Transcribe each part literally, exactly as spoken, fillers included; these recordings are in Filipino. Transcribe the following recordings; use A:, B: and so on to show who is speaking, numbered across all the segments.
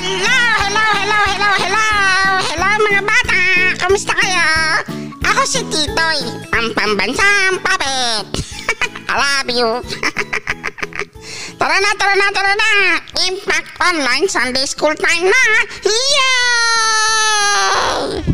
A: Hello, hello, hello, hello, hello, hello mga bata! Kamusta kayo? Ako si Titoy, ang pambansang puppet. I love you. Tara na, tara na, tara na! Impact Online Sunday School time na! Yay!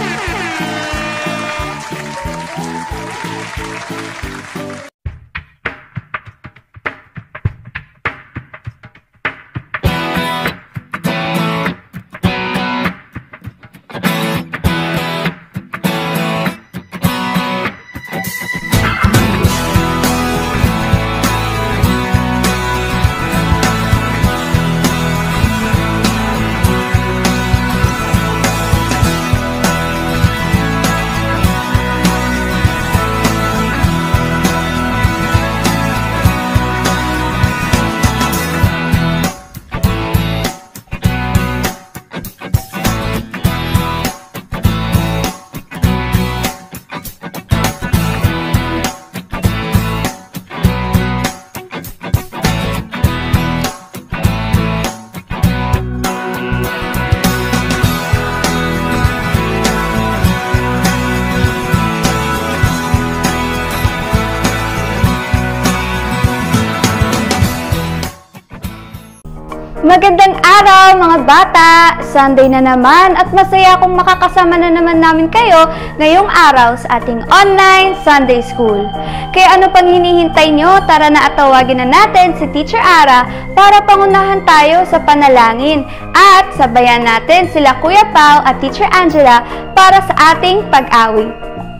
B: Magandang araw mga bata! Sunday na naman at masaya akong makakasama na naman namin kayo ngayong araw sa ating online Sunday School. Kaya ano pang hinihintay nyo? Tara na at tawagin na natin si Teacher Ara para pangunahan tayo sa panalangin at sabayan natin sila Kuya Pao at Teacher Angela para sa ating pag-awit.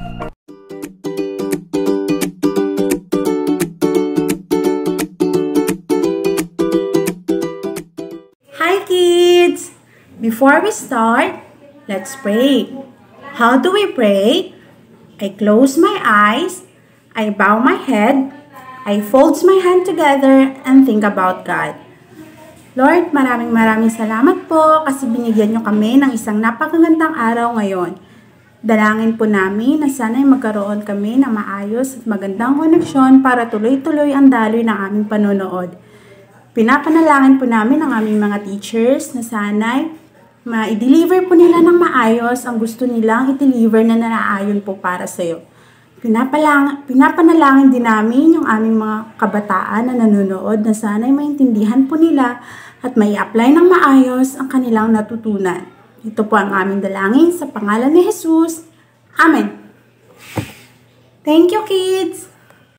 C: Before we start, let's pray. How do we pray? I close my eyes, I bow my head, I fold my hand together and think about God. Lord, maraming maraming salamat po kasi binigyan nyo kami ng isang napakagandang araw ngayon. Dalangin po namin na sana'y magkaroon kami ng maayos at magandang koneksyon para tuloy-tuloy ang daloy ng aming panonood. Pinapanalangin po namin ang aming mga teachers na sana'y ma-deliver po nila ng maayos ang gusto nilang i-deliver na naayon po para sa iyo. Pinapalang, pinapanalangin din namin yung aming mga kabataan na nanonood na sana'y maintindihan po nila at may apply ng maayos ang kanilang natutunan. Ito po ang aming dalangin sa pangalan ni Jesus. Amen. Thank you, kids!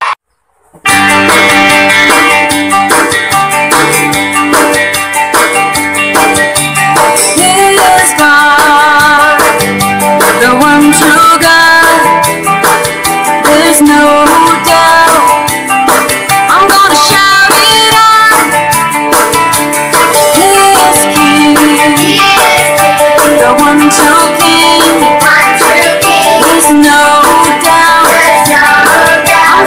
D: The one true God, there's no doubt. I'm gonna shout it out. He is King, the one true King. There's no doubt. I'm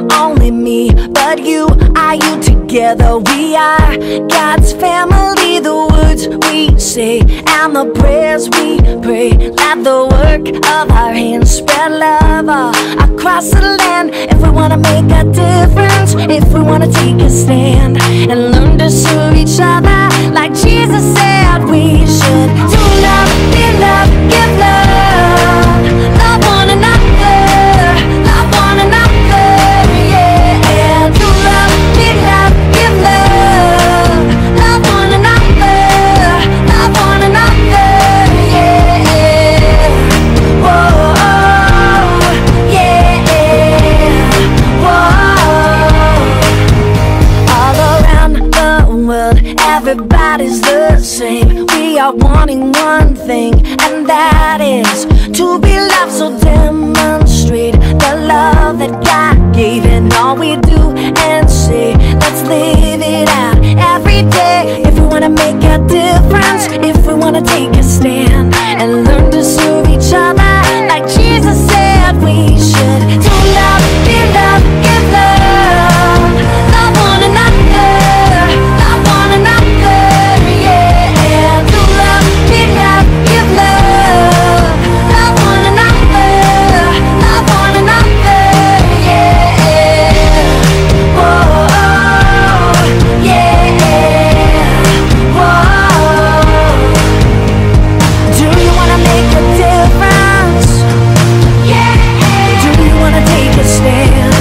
D: wasn't only me, but you, I, you, together we are God's family. The words we say and the prayers we pray, let the work of our hands spread love all across the land. If we wanna make a difference, if we wanna take a stand and learn to serve each other like Jesus said we should. Do love, be love, give love, love one another, love one another, yeah. Do love, be love, give love, love one another, love one another, yeah. Whoa, yeah, whoa. All around the world, everybody's the same. We are wanting one thing, and that is to be loved. So demonstrate the love that God gave in all we do and say. Let's live it out every day. If we wanna make a difference, if we wanna take a stand and learn to serve each other like Jesus said we should. Do love, be love, give love, love one another, love one another, yeah. Do love, be love, give love, love one another, love one another, yeah. Whoa, yeah, whoa. Do you wanna make a difference? Yeah. Do you wanna take a stand?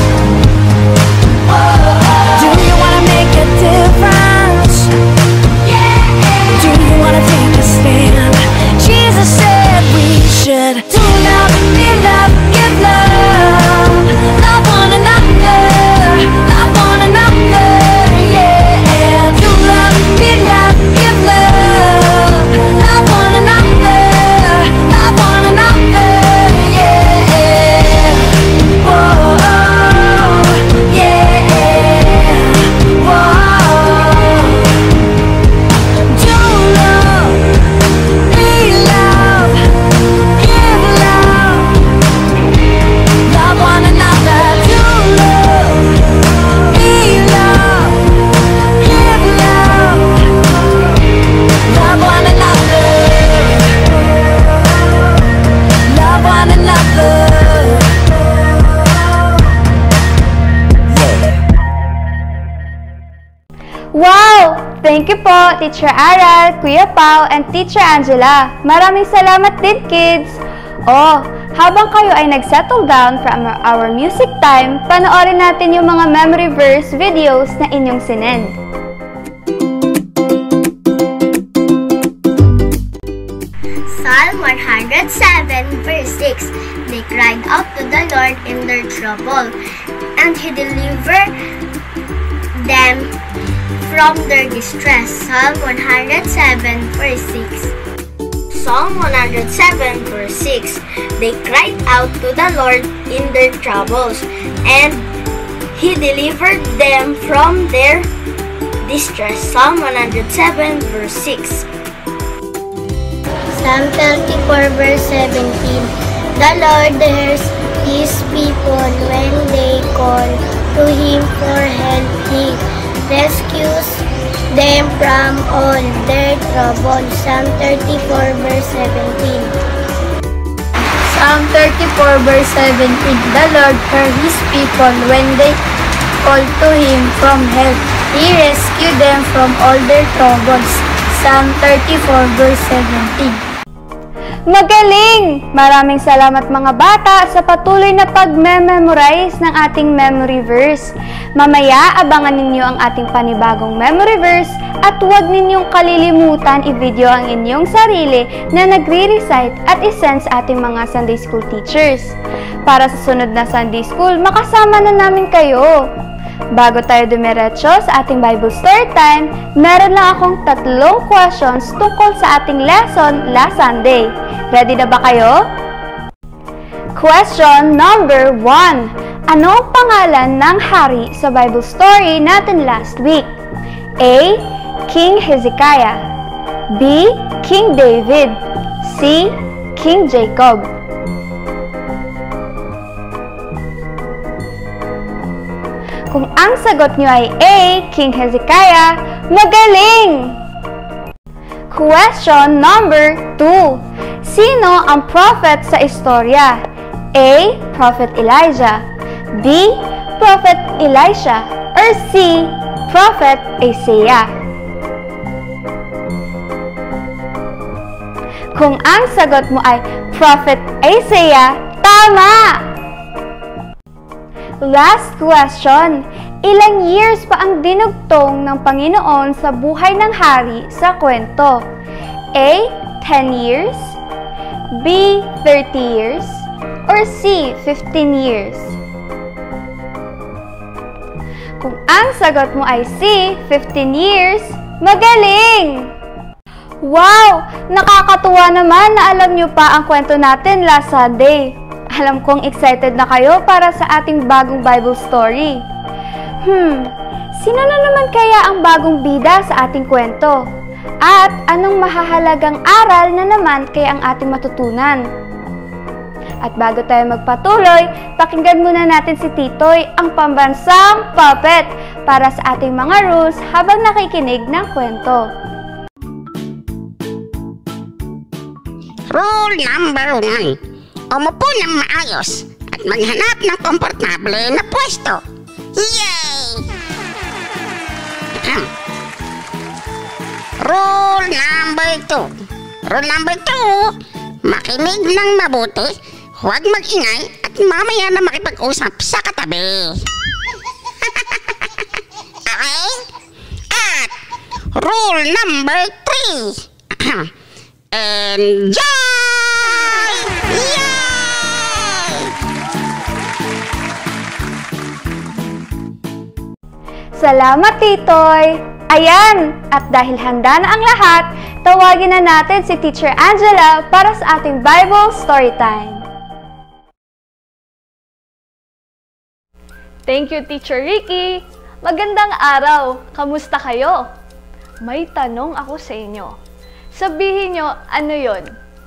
D: Do you wanna make a difference? Yeah. Do you wanna take a stand? Jesus said we should. Do love, be love, give love, love one another, love one another, yeah. Do love, be love, give love, love one another, love one another, yeah. Whoa, yeah, whoa. Do love, be love, give love, love one another. Do love, be love, give love, love one another, love one another.
B: Wow! Thank you po, Teacher Aral, Kuya Pao, and Teacher Angela. Maraming salamat din, kids! Oh, habang kayo ay nag-settle down from our music time, panoorin natin yung mga memory verse videos na inyong sinend.
E: Psalm one hundred seven, verse six. They cried out to the Lord in their trouble, and He delivered them from their distress. Psalm one hundred seven, verse six. Psalm one hundred seven, verse six. They cried out to the Lord in their troubles, and He delivered them from their distress. Psalm one hundred seven, verse six. Psalm thirty-four, verse seventeen. The Lord hears His people when they call to Him for help. He rescues them from all their troubles. Psalm thirty-four, verse seventeen.
F: Psalm thirty-four, verse seventeen. The Lord heard His people when they call to Him from help. He rescued them from all their troubles. Psalm thirty-four, verse seventeen.
B: Magaling! Maraming salamat mga bata sa patuloy na pag-memorize ng ating memory verse. Mamaya, abangan ninyo ang ating panibagong memory verse at huwag ninyong kalilimutan i-video ang inyong sarili na nagre-recite at isend sa ating mga Sunday School teachers. Para sa sunod na Sunday School, makasama na namin kayo. Bago tayo dumiretso sa ating Bible Story Time, meron lang akong tatlong questions tungkol sa ating lesson last Sunday. Ready na ba kayo? Question number one. Ano ang pangalan ng hari sa Bible story natin last week? A. King Hezekiah. B. King David. C. King Jacob. Kung ang sagot nyo ay A, King Hezekiah, magaling! Question number two. Sino ang prophet sa istorya? A. Prophet Elijah, B. Prophet Elisha, or C. Prophet Isaiah? Kung ang sagot mo ay Prophet Isaiah, tama! Last question. Ilang years pa ang dinugtong ng Panginoon sa buhay ng hari sa kwento? A. ten years, B. thirty years, or C. fifteen years? Kung ang sagot mo ay C. fifteen years, magaling! Wow! Nakakatuwa naman na alam nyo pa ang kwento natin last Sunday. Alam kong excited na kayo para sa ating bagong Bible story. Hmm, sino na naman kaya ang bagong bida sa ating kwento? At anong mahahalagang aral na naman kaya ang ating matutunan? At bago tayo magpatuloy, pakinggan muna natin si Titoy, ang pambansang puppet, para sa ating mga rules habang nakikinig ng kwento.
A: Rule number one. Umupo ng maayos at maghanap ng komportable na pwesto. Yay! Rule number two. Rule number two. Makinig ng mabuti, huwag mag-ingay at mamaya na makipag-usap sa katabi. Okay? At rule number three. Enjoy! Yay!
B: Salamat, Titoy! Ayan! At dahil handa na ang lahat, tawagin na natin si Teacher Angela para sa ating Bible Storytime.
G: Thank you, Teacher Ricky! Magandang araw! Kamusta kayo? May tanong ako sa inyo. Sabihin nyo, ano yon?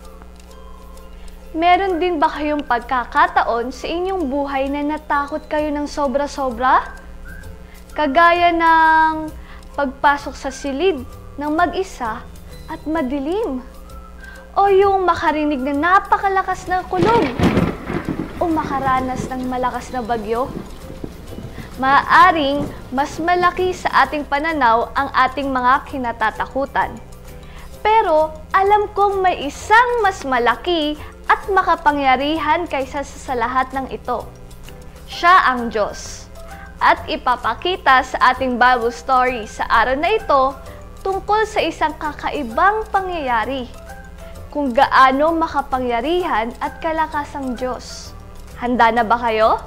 G: Meron din ba kayong pagkakataon sa inyong buhay na natakot kayo ng sobra-sobra? Kagaya ng pagpasok sa silid ng mag-isa at madilim. O yung makarinig ng napakalakas na kulog. O makaranas ng malakas na bagyo. Maaaring mas malaki sa ating pananaw ang ating mga kinatatakutan. Pero alam kong may isang mas malaki at makapangyarihan kaysa sa lahat ng ito. Siya ang Diyos. At ipapakita sa ating Bible story sa araw na ito tungkol sa isang kakaibang pangyayari. Kung gaano makapangyarihan at kalakas ang Diyos. Handa na ba kayo?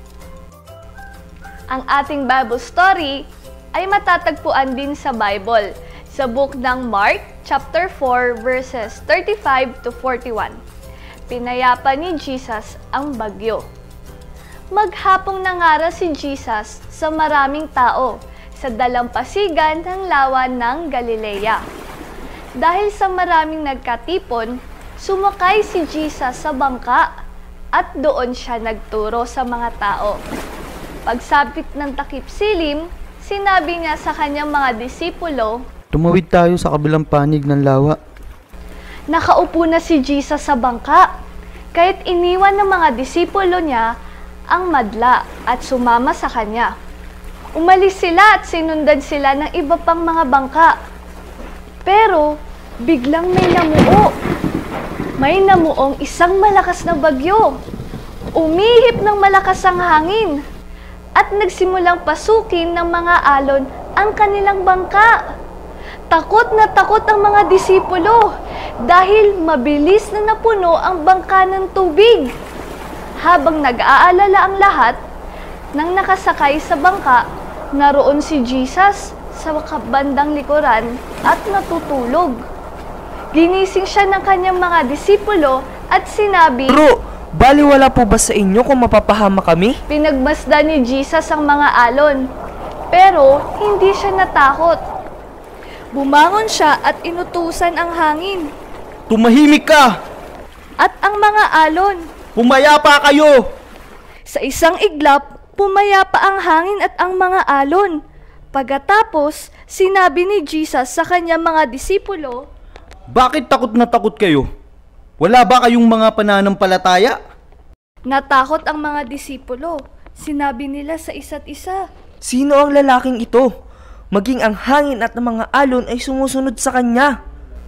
G: Ang ating Bible story ay matatagpuan din sa Bible, sa book ng Mark, chapter four, verses thirty-five to forty-one. Pinayapa ni Jesus ang bagyo. Maghapong nangara si Jesus sa maraming tao sa dalampasigan ng lawan ng Galilea. Dahil sa maraming nagkatipon, sumakay si Jesus sa bangka at doon siya nagturo sa mga tao. Pagsapit ng takip silim, sinabi niya sa kanyang mga disipulo,
H: "Tumawid tayo sa kabilang panig ng lawa."
G: Nakaupo na si Jesus sa bangka, kahit iniwan ng mga disipulo niya ang madla at sumama sa kanya. Umalis sila at sinundan sila ng iba pang mga bangka. Pero biglang may namuo. May namuong isang malakas na bagyo. Umihip ng malakas ang hangin at nagsimulang pasukin ng mga alon ang kanilang bangka. Takot na takot ang mga disipulo dahil mabilis na napuno ang bangka ng tubig. Habang nag-aalala ang lahat, nang nakasakay sa bangka, naroon si Jesus sa bandang likuran at natutulog. Ginising siya ng kanyang mga disipulo at sinabi,
I: "Bro, baliwala po ba sa inyo kung mapapahama kami?"
G: Pinagmasdan ni Jesus ang mga alon, pero hindi siya natakot. Bumangon siya at inutusan ang hangin.
I: "Tumahimik ka!
G: At ang mga alon,
I: Pumayapa kayo!"
G: sa isang iglap, Pumayapa ang hangin at ang mga alon. Pagkatapos, sinabi ni Jesus sa kanyang mga disipulo,
H: Bakit takot na takot kayo? Wala ba kayong mga pananampalataya?
G: Natakot ang mga disipulo. Sinabi nila sa isa't isa,
I: Sino ang lalaking ito? Maging ang hangin at ang mga alon ay sumusunod sa kanya.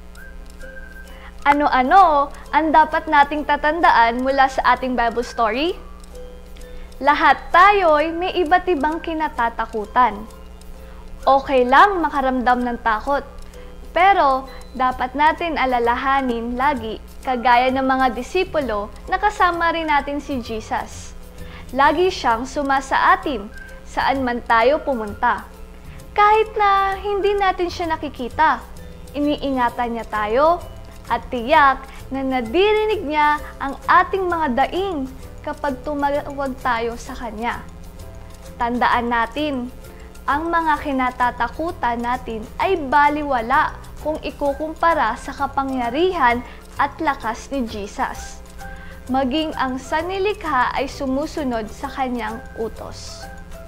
G: Ano-ano ang dapat nating tatandaan mula sa ating Bible story? Lahat tayo'y may iba't ibang kinatatakutan. Okay lang makaramdam ng takot, pero dapat natin alalahanin lagi, kagaya ng mga disipulo na kasama rin natin si Jesus. Lagi siyang sumasa atin saan man tayo pumunta. Kahit na hindi natin siya nakikita, iniingatan niya tayo at tiyak na nadirinig niya ang ating mga daing kapag tumawag tayo sa Kanya. Tandaan natin, ang mga kinatatakutan natin ay baliwala kung ikukumpara sa kapangyarihan at lakas ni Jesus. Maging ang sanilikha ay sumusunod sa Kanyang utos.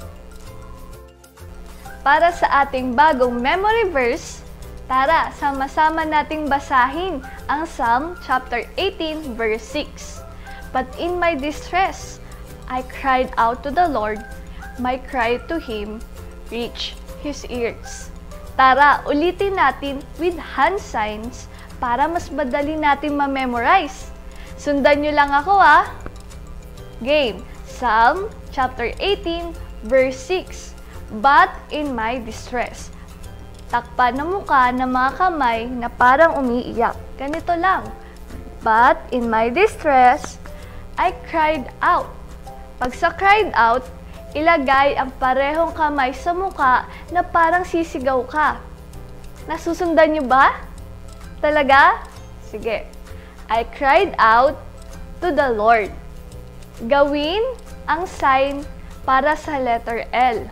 G: Para sa ating bagong memory verse, tara, sama-sama nating basahin ang Psalm chapter eighteen verse six. But in my distress, I cried out to the Lord. My cry to Him reached His ears. Tara, ulitin natin with hand signs para mas madali natin ma-memorize. Sundan nyo lang ako ah. Game. Psalm chapter eighteen verse six. But in my distress. Takpan ng mukha ng mga kamay na parang umiiyak. Ganito lang. But in my distress, I cried out. Pag sa cried out, ilagay ang parehong kamay sa mukha na parang sisigaw ka. Nasusundan niyo ba? Talaga? Sige. I cried out to the Lord. Gawin ang sign para sa letter L.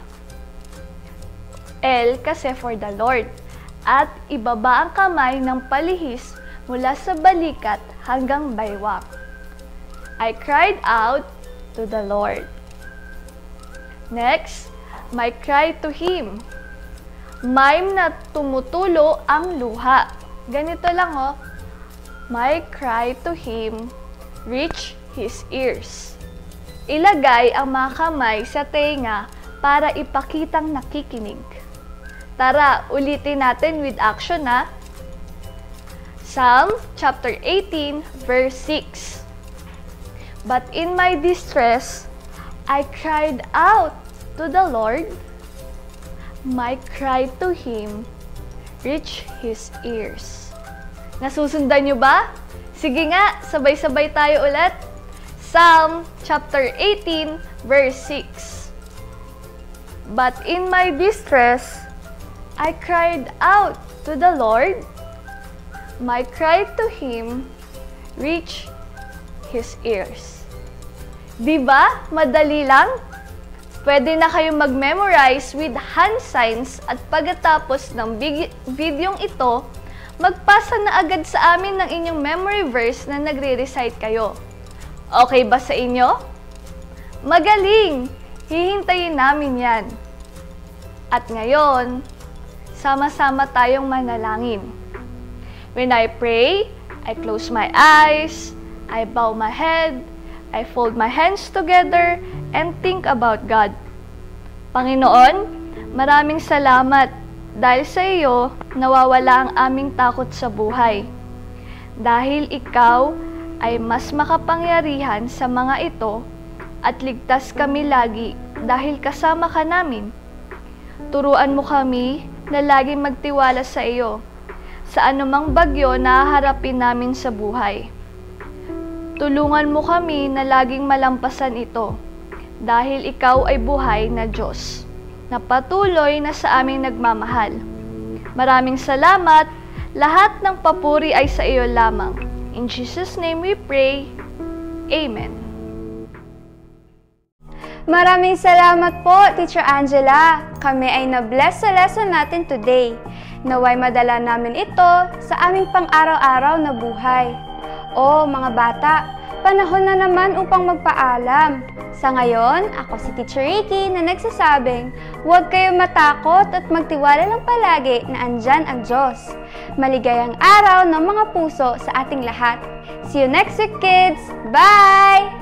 G: L kasi for the Lord. At ibaba ang kamay ng palihis mula sa balikat hanggang baywang. I cried out to the Lord. Next, my cry to Him. Mime na tumutulo ang luha. Ganito lang oh. My cry to Him reach His ears. Ilagay ang mga kamay sa tenga para ipakitang nakikinig. Tara, ulitin natin with action ha. Psalm chapter eighteen verse six. But in my distress, I cried out to the Lord. My cry to Him reached His ears. Nasusundan nyo ba? Sige nga, sabay-sabay tayo ulit. Psalm chapter eighteen verse six. But in my distress, I cried out to the Lord. My cry to Him reached His ears. Diba? Madali lang? Pwede na kayong mag-memorize with hand signs at pagkatapos ng videong ito, magpasa na agad sa amin ng inyong memory verse na nagre-recite kayo. Okay ba sa inyo? Magaling! Hihintayin namin yan. At ngayon, sama-sama tayong manalangin. When I pray, I close my eyes, I bow my head, I fold my hands together, and think about God. Panginoon, maraming salamat dahil sa iyo nawawala ang aming takot sa buhay. Dahil ikaw ay mas makapangyarihan sa mga ito at ligtas kami lagi dahil kasama ka namin. Turuan mo kami na laging magtiwala sa iyo sa anumang bagyo na haharapin namin sa buhay. Tulungan mo kami na laging malampasan ito dahil ikaw ay buhay na Diyos na patuloy na sa aming nagmamahal. Maraming salamat. Lahat ng papuri ay sa iyo lamang. In Jesus' name we pray. Amen.
B: Maraming salamat po, Teacher Angela. Kami ay na-bless sa lesson natin today. Naway madala namin ito sa aming pang-araw-araw na buhay. O mga bata, panahon na naman upang magpaalam. Sa ngayon, ako si Teacher Ricky na nagsasabing, huwag kayong matakot at magtiwala lang palagi na andyan ang Diyos. Maligayang araw ng mga puso sa ating lahat. See you next week, kids! Bye!